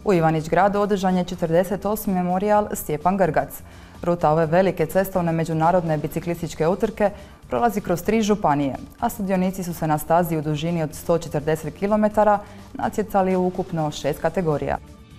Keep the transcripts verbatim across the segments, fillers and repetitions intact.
U Ivanić gradu održan je četrdeset osmi memorijal Stjepan Grgac. Ruta ove velike cestovne međunarodne biciklističke utrke prolazi kroz tri županije, a sudionici su se na stazi u dužini od sto četrdeset kilometara natjecali u ukupno šest kategorija.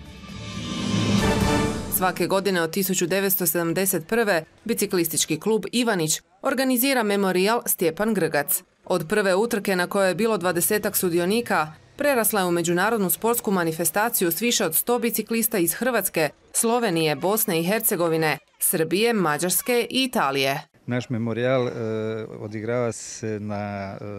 Svake godine od tisuću devetsto sedamdeset prve. biciklistički klub Ivanić organizira memorijal Stjepan Grgac. Od prve utrke na kojoj je bilo dvadesetak sudionika, prerasla je u međunarodnu sportsku manifestaciju s više od sto biciklista iz Hrvatske, Slovenije, Bosne i Hercegovine, Srbije, Mađarske i Italije. Naš memorijal e, odigrava se na e,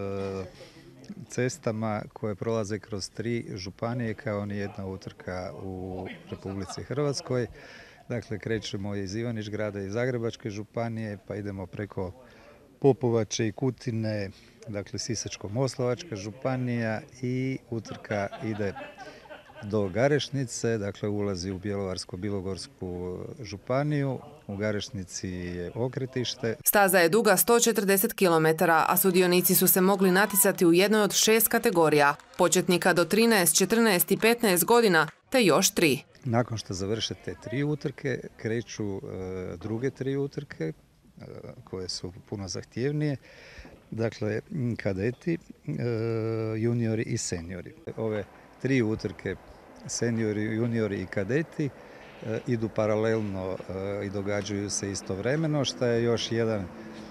cestama koje prolaze kroz tri županije kao ni jedna utrka u Republici Hrvatskoj. Dakle, krećemo iz Ivanić grada i Zagrebačke županije, pa idemo preko Popovače i Kutine, dakle Sisačko-moslavačka županija, i utrka ide do Garešnice, dakle ulazi u Bjelovarsko-bilogorsku županiju. U Garešnici je okretište. Staza je duga sto četrdeset kilometara, a sudionici su se mogli natjecati u jednoj od šest kategorija, početnika do trinaest, četrnaest i petnaest godina, te još tri. Nakon što završe te tri utrke, kreću e, druge tri utrke, e, koje su puno zahtjevnije. Dakle, kadeti, e, juniori i seniori. Ove tri utrke, seniori, juniori i kadeti, e, idu paralelno e, i događaju se istovremeno, što je još jedan,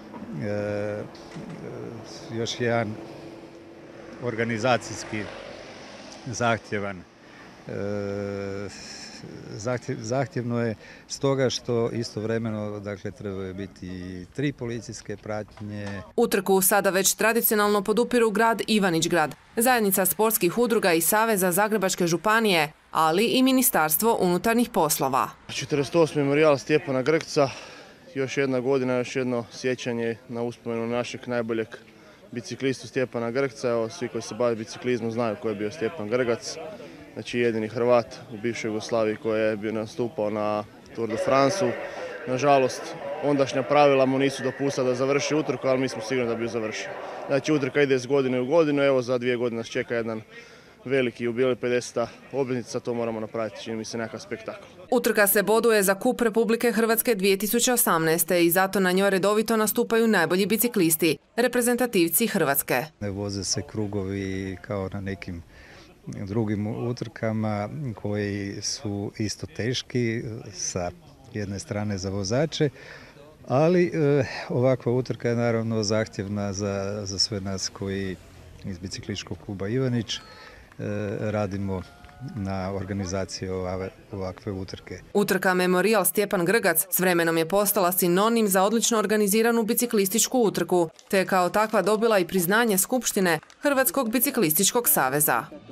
e, još jedan organizacijski zahtjevan. E, Zahtjev, zahtjevno je stoga što istovremeno, dakle, trebaju biti tri policijske pratnje. Utrku sada već tradicionalno podupiru grad Ivanić grad, zajednica sportskih udruga i Saveza Zagrebačke županije, ali i Ministarstvo unutarnjih poslova. četrdeset osmi memorijal Stjepana Grgca, još jedna godina, još jedno sjećanje na uspomenu našeg najboljeg biciklistu Stjepana Grgca. Evo, svi koji se bave biciklizmom znaju ko je bio Stjepan Grgac. Znači jedini Hrvat u bivšoj Jugoslaviji koji je bio nastupao na Tour de France-u. Nažalost, ondašnja pravila mu nisu dopustila da završi utrku, ali mi smo sigurni da bi ju završio. Znači utrka ide iz godine u godinu, evo za dvije godine nas čeka jedan veliki jubilej, pedeseta obljetnica, to moramo napraviti, čini mi se nekakav spektakl. Utrka se boduje za Kup Republike Hrvatske dvije tisuće osamnaeste. i zato na njoj redovito nastupaju najbolji biciklisti, reprezentativci Hrvatske. Ne voze se krugovi kao na nekim drugim utrkama koji su isto teški sa jedne strane za vozače, ali e, ovakva utrka je naravno zahtjevna za, za sve nas koji iz biciklističkog kluba Ivanić e, radimo na organizaciji ovave, ovakve utrke. Utrka Memorijal Stjepan Grgac s vremenom je postala sinonim za odlično organiziranu biciklističku utrku, te je kao takva dobila i priznanje Skupštine Hrvatskog biciklističkog saveza.